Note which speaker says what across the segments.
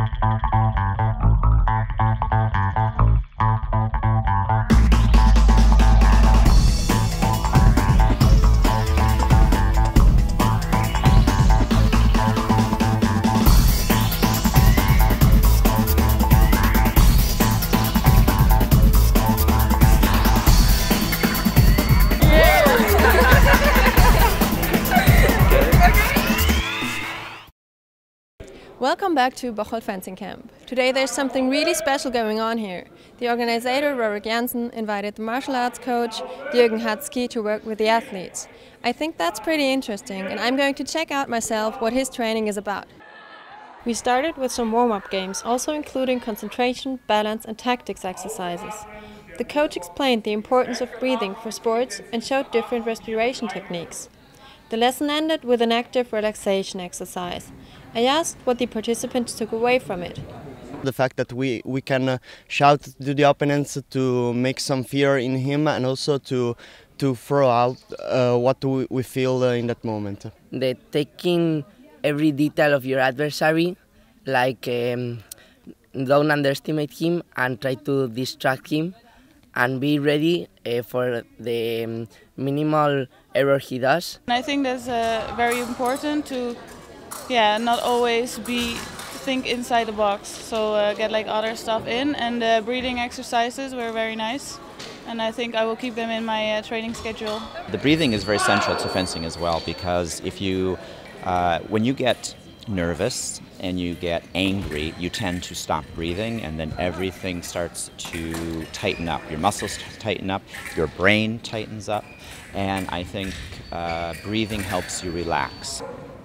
Speaker 1: Welcome back to Bocholt Fencing Camp. Today there's something really special going on here. The organizer, Rorik Jansen, invited the martial arts coach, Jürgen Hatzky, to work with the athletes. I think that's pretty interesting, and I'm going to check out myself what his training is about. We started with some warm-up games, also including concentration, balance and tactics exercises. The coach explained the importance of breathing for sports and showed different respiration techniques. The lesson ended with an active relaxation exercise. I asked what the participants took away from it.
Speaker 2: The fact that we can shout to the opponents to make some fear in him and also to throw out what we feel in that moment.
Speaker 3: The taking every detail of your adversary, like don't underestimate him and try to distract him and be ready for the minimal error he does.
Speaker 4: I think that's very important to not always think inside the box, so get like other stuff in, and breathing exercises were very nice, and I think I will keep them in my training schedule.
Speaker 5: The breathing is very central to fencing as well, because if you, when you get nervous and you get angry, you tend to stop breathing, and then everything starts to tighten up. Your muscles tighten up, your brain tightens up, and I think breathing helps you relax.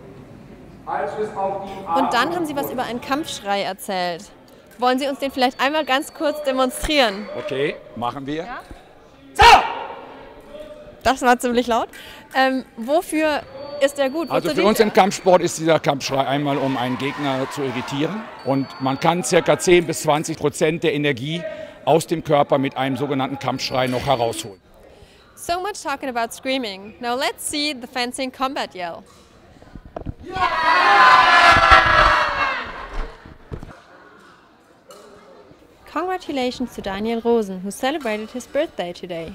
Speaker 1: Und dann haben Sie was über einen Kampfschrei erzählt. Wollen Sie uns den vielleicht einmal ganz kurz demonstrieren?
Speaker 6: Okay, machen wir.
Speaker 1: Ja? Das war ziemlich laut. Wofür ist der gut?
Speaker 6: Also für uns im Kampfsport ist dieser Kampfschrei einmal, um einen Gegner zu irritieren. Und man kann ca. 10–20% der Energie aus dem Körper mit einem sogenannten Kampfschrei noch herausholen.
Speaker 1: So much talking about screaming. Now let's see the fencing combat yell. Congratulations to Daniel Rosen, who celebrated his birthday today.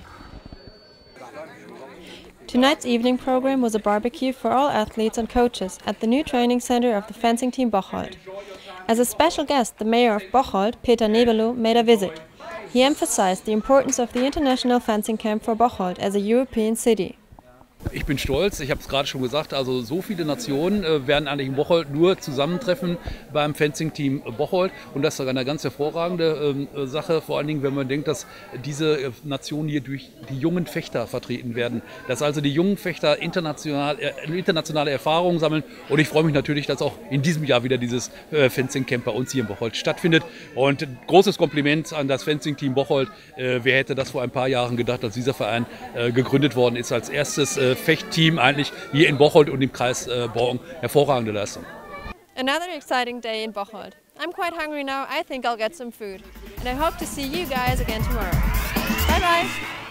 Speaker 1: Tonight's evening program was a barbecue for all athletes and coaches at the new training center of the fencing team Bocholt. As a special guest, the mayor of Bocholt, Peter Nebelo, made a visit. He emphasized the importance of the international fencing camp for Bocholt as a European city.
Speaker 7: Ich bin stolz, ich habe es gerade schon gesagt, also so viele Nationen werden eigentlich in Bocholt nur zusammentreffen beim Fencing-Team Bocholt, und das ist eine ganz hervorragende Sache, vor allen Dingen, wenn man denkt, dass diese Nationen hier durch die jungen Fechter vertreten werden, dass also die jungen Fechter internationale Erfahrungen sammeln, und ich freue mich natürlich, dass auch in diesem Jahr wieder dieses Fencing-Camp bei uns hier in Bocholt stattfindet, und großes Kompliment an das Fencing-Team Bocholt. Wer hätte das vor ein paar Jahren gedacht, als dieser Verein gegründet worden ist, als erstes Fechtteam eigentlich hier in Bocholt und im Kreis Borken. Hervorragende Leistung.
Speaker 1: Another exciting day in Bocholt. I'm quite hungry now. I think I'll get some food. And I hope to see you guys again tomorrow. Bye bye!